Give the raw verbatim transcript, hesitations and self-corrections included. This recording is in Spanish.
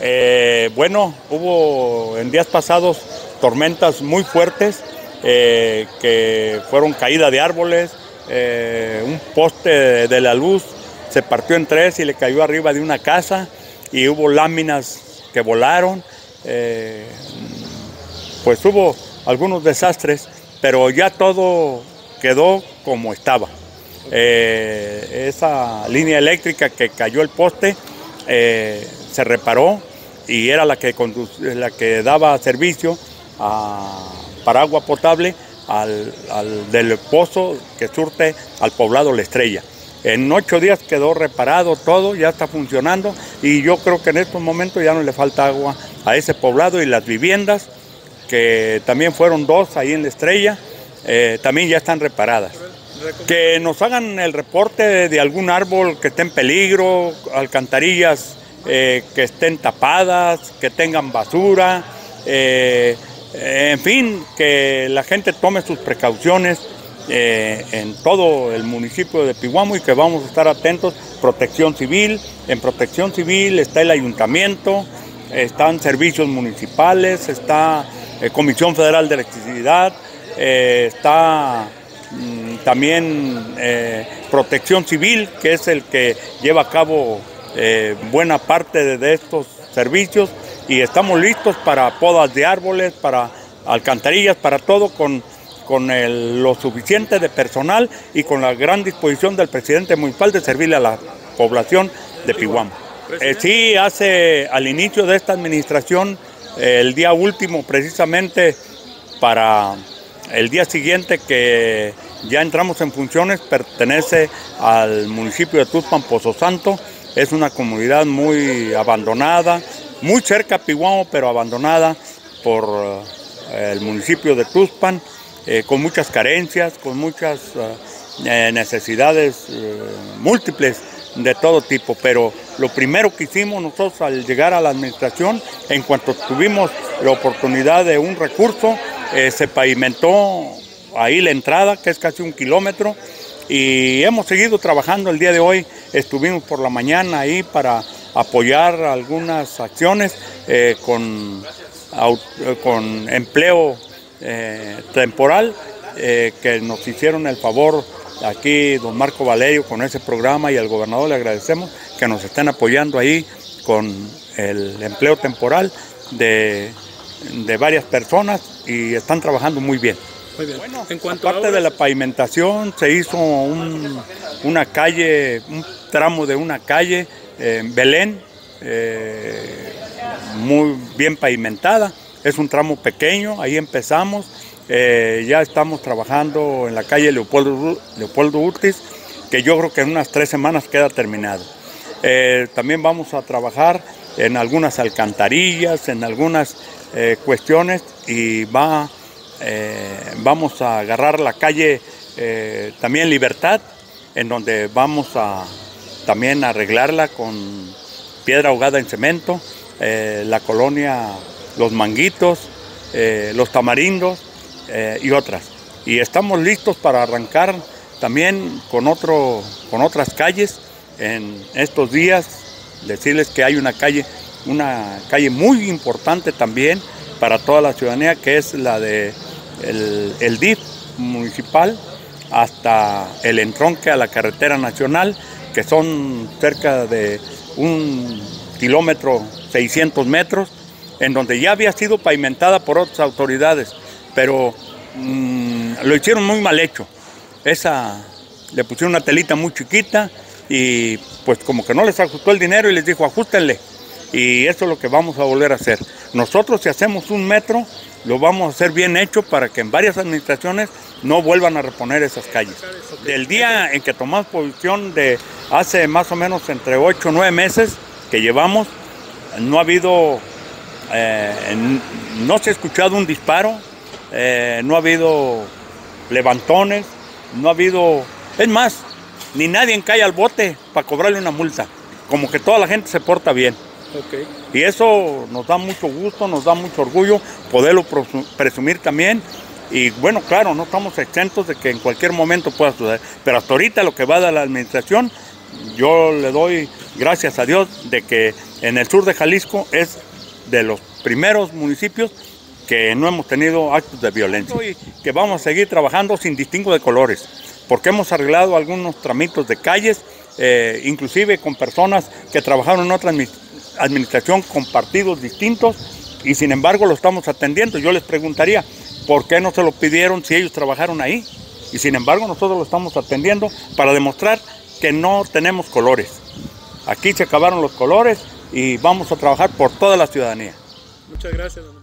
Eh, bueno, hubo en días pasados tormentas muy fuertes eh, que fueron caída de árboles, eh, un poste de, de la luz se partió en tres y le cayó arriba de una casa y hubo láminas que volaron, eh, pues hubo algunos desastres, pero ya todo quedó como estaba. Eh, esa línea eléctrica que cayó el poste eh, se reparó y era la que, la que daba servicio a, para agua potable al, al, del pozo que surte al poblado La Estrella. En ocho días quedó reparado todo, ya está funcionando y yo creo que en estos momentos ya no le falta agua a ese poblado, y las viviendas, que también fueron dos ahí en La Estrella, eh, también ya están reparadas. Que nos hagan el reporte de algún árbol que esté en peligro, alcantarillas eh, que estén tapadas, que tengan basura, eh, en fin, que la gente tome sus precauciones eh, en todo el municipio de Pihuamo, y que vamos a estar atentos. Protección Civil, en Protección Civil está el Ayuntamiento, están servicios municipales, está eh, Comisión Federal de Electricidad, eh, está mm, también eh, Protección Civil, que es el que lleva a cabo eh, buena parte de, de estos servicios, y estamos listos para podas de árboles, para alcantarillas, para todo, con, con el, lo suficiente de personal y con la gran disposición del presidente municipal de servirle a la población de Pihuamo. Eh, sí, hace al inicio de esta administración, eh, el día último precisamente para el día siguiente que ya entramos en funciones, pertenece al municipio de Tuxpan Pozo Santo. Es una comunidad muy abandonada, muy cerca a Pihuamo, pero abandonada por eh, el municipio de Tuxpan, eh, con muchas carencias, con muchas eh, necesidades eh, múltiples de todo tipo. Pero lo primero que hicimos nosotros al llegar a la administración, en cuanto tuvimos la oportunidad de un recurso, eh, se pavimentó ahí la entrada, que es casi un kilómetro, y hemos seguido trabajando. El día de hoy estuvimos por la mañana ahí para apoyar algunas acciones eh, con, con empleo eh, temporal, eh, que nos hicieron el favor aquí don Marco Valerio con ese programa, y al gobernador le agradecemos que nos estén apoyando ahí con el empleo temporal de, de varias personas, y están trabajando muy bien. Muy bien. Bueno, en cuanto aparte a obras, de la pavimentación, se hizo un, una calle, un tramo de una calle en Belén, eh, muy bien pavimentada. Es un tramo pequeño, ahí empezamos. Eh, ya estamos trabajando en la calle Leopoldo, Leopoldo Urtiz, que yo creo que en unas tres semanas queda terminado. Eh, también vamos a trabajar en algunas alcantarillas, en algunas eh, cuestiones, y va, eh, vamos a agarrar la calle eh, también Libertad, en donde vamos a también arreglarla con piedra ahogada en cemento, eh, la colonia Los Manguitos, eh, Los Tamarindos eh, y otras. Y estamos listos para arrancar también con, otro, con otras calles en estos días. Decirles que hay una calle, una calle muy importante también para toda la ciudadanía, que es la de el, el D I F municipal hasta el entronque a la carretera nacional, que son cerca de un kilómetro seiscientos metros, en donde ya había sido pavimentada por otras autoridades, pero mmm, lo hicieron muy mal hecho. Esa, le pusieron una telita muy chiquita y pues como que no les ajustó el dinero y les dijo ajústenle. Y eso es lo que vamos a volver a hacer. Nosotros, si hacemos un metro, lo vamos a hacer bien hecho para que en varias administraciones no vuelvan a reponer esas calles. Del día en que tomamos posición, de hace más o menos entre ocho o nueve meses que llevamos, no ha habido, eh, no se ha escuchado un disparo, eh, no ha habido levantones, no ha habido, es más, ni nadie cae al bote para cobrarle una multa. Como que toda la gente se porta bien. Okay. Y eso nos da mucho gusto, nos da mucho orgullo poderlo presumir también. Y bueno, claro, no estamos exentos de que en cualquier momento pueda suceder. Pero hasta ahorita lo que va de la administración, yo le doy gracias a Dios de que en el sur de Jalisco es de los primeros municipios que no hemos tenido actos de violencia y que vamos a seguir trabajando sin distingo de colores, porque hemos arreglado algunos tramitos de calles, eh, inclusive con personas que trabajaron en otra administración con partidos distintos, y sin embargo lo estamos atendiendo. Yo les preguntaría, ¿por qué no se lo pidieron si ellos trabajaron ahí? Y sin embargo nosotros lo estamos atendiendo para demostrar que no tenemos colores. Aquí se acabaron los colores y vamos a trabajar por toda la ciudadanía. Muchas gracias, don